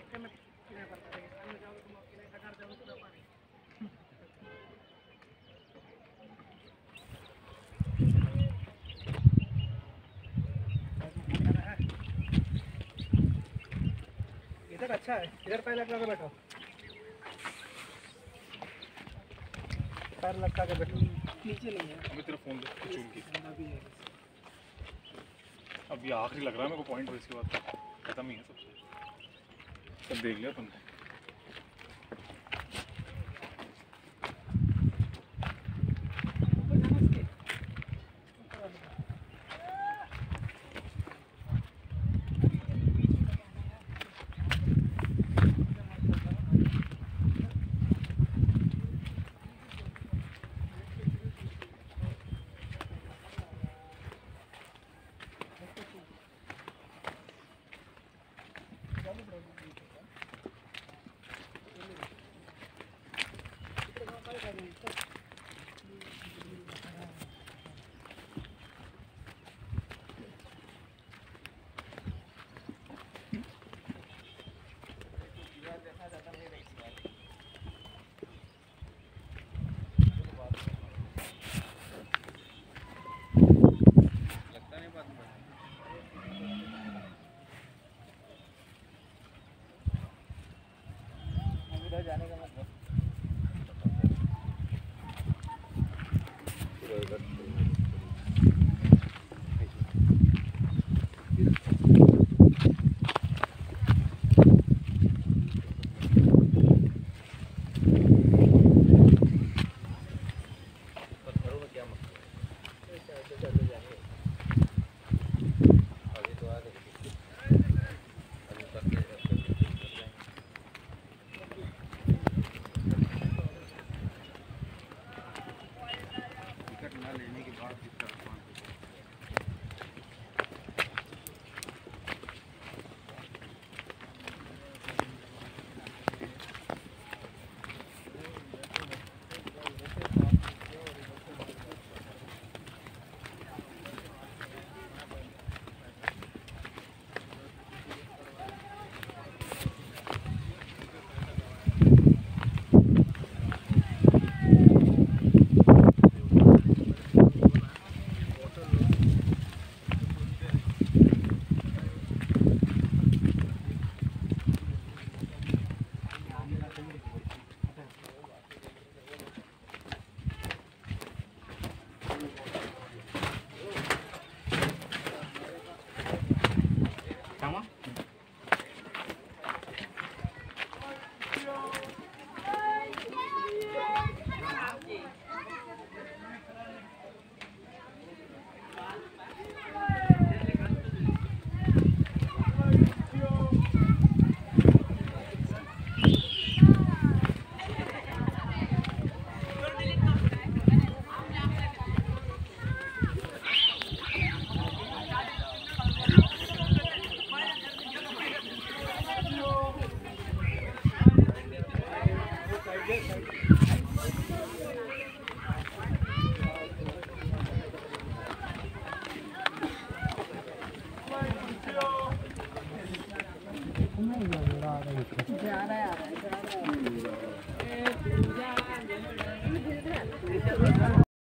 इधर अच्छा है, इधर पैर लगा के बैठो, पैर लगा के बैठो, नीचे नहीं है। अभी तेरा फोन दे चूम की अब ये आखिरी लग रहा है मेरे को पॉइंट, और इसके बाद खत्म ही है सब देख लिया तुमने। जाने का मतलब जा रहा है